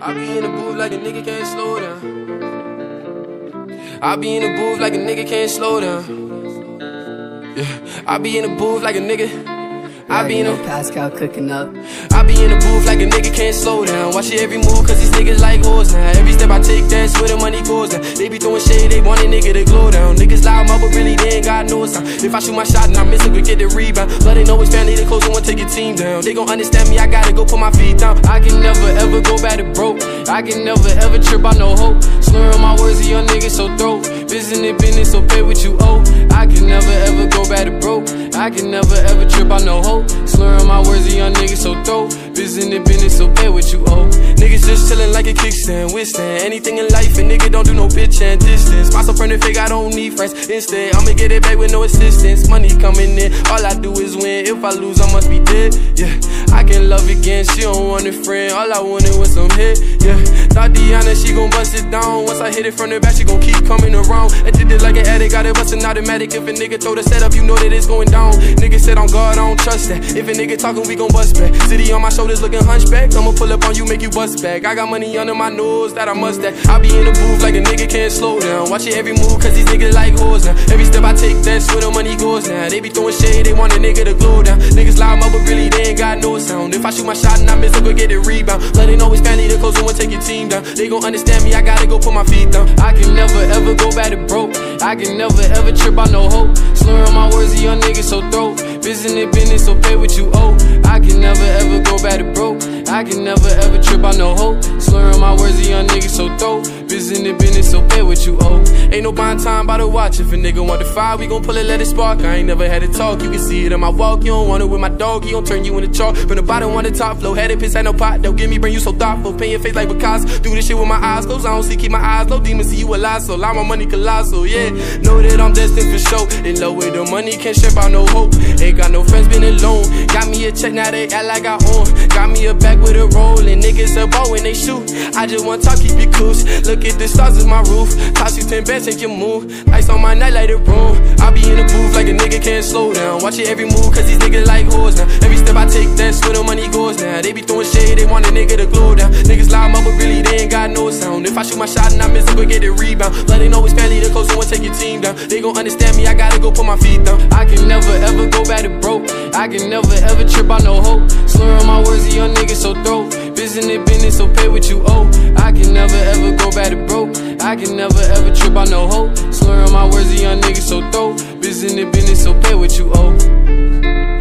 I be in the booth like a nigga can't slow down. I be in the booth like a nigga can't slow down. Yeah, I be in the booth like a nigga. I be in the Pascal cooking up. I be in the booth like a nigga can't slow down. Watch it every move, cause these niggas like hoes now. Every step I take, that's where the money goes now. They be throwing shade, they want a nigga to glow down. Niggas loud mouth, but really they ain't got no sound. If I shoot my shot and I miss it, we get the rebound. But they know it's family, they close and want to take your team down. They gon' understand me, I gotta go put my feet down. I can never ever go back to broke. I can never ever trip out no hope. Slurring my words to young niggas, so throat. Business, so pay what you owe. I can never ever go back to broke. I can never ever trip out no hope. Slurring my words to young niggas, so throat. Business, so pay what you owe. Niggas just chillin' like a kickstand, withstand anything in life, and nigga don't do no bitch and distance. Myself from the fake, I don't need friends. Instead, I'ma get it back with no assistance. Money coming in, all I do is win. If I lose, I must be dead. Yeah, I can love again. She don't want a friend. All I wanted was some hit. Yeah, thought Deanna, she gon' bust it down. Once I hit it from the back, she gon' keep coming around. I did it like an addict, got it bustin' automatic. If a nigga throw the setup, you know that it's going down. Nigga said on guard, I don't trust that. If a nigga talking, we gon' bust back. City on my shoulders looking hunchback. I'ma pull up on you, make you bust back. I got money under my nose that I must have. I be in the booth like a nigga can't slow down. Watch it every move, cause these niggas like hoes now. Every step I take, that's where the money goes now. They be throwing shade, they want a nigga to glow down. Niggas loud mouth, but really they ain't got no sound. If I shoot my shot and I miss, I go get the rebound. Let it know it's family, the close and want take your team down. They gon' understand me, I gotta go put my feet down. I can never ever go back to broke. I can never ever trip out no hope. Slurring my words to young niggas, so throat. Business, so pay what you owe. I can never ever go back to broke. I can never ever trip out no hope. Slurring my words to young niggas, so throat. Business, so pay what you owe. Ain't no buying time by the watch. If a nigga want the fire, we gon' pull it, let it spark. I ain't never had to talk, you can see it in my walk. You don't want it with my dog, he gon' turn you into chalk. From the bottom on the top, flow headed, piss at no pot. They'll give me, bring you so thoughtful. Paint your face like Picasso. Do this shit with my eyes closed, I don't see, keep my eyes low. Demons see you alive, so lie my money colossal, yeah. Know that I'm destined for show. In love with the money, can't ship out no hope. Ain't got no friends, been alone. Got me a check, now they act like I own. Got me a back with a roll, and niggas a bow when they shoot. I just want talk, keep it cool. Look at the stars is my roof. Toss you 10 bands, take your move. Lights on my night, light the room. I be in the booth like a nigga can't slow down. Watch it every move, cause these niggas like hoes now. Every step I take, that's where the money goes now. They be throwing shade, they want a nigga to glow down. Niggas loud mouth, but really they ain't got no sound. If I shoot my shot and I miss, I go get the rebound. Let it know it's family, the close and want take your team down. They gon' understand me, I gotta go put my feet down. I can never ever go back to broke. I can never ever trip out no hope. Slurring my words to young niggas, so throat. Business, so pay what you owe. I can never ever go back to broke. I can never ever trip out no hope. Slurring my words to young niggas, so throat. Business, so pay what you owe.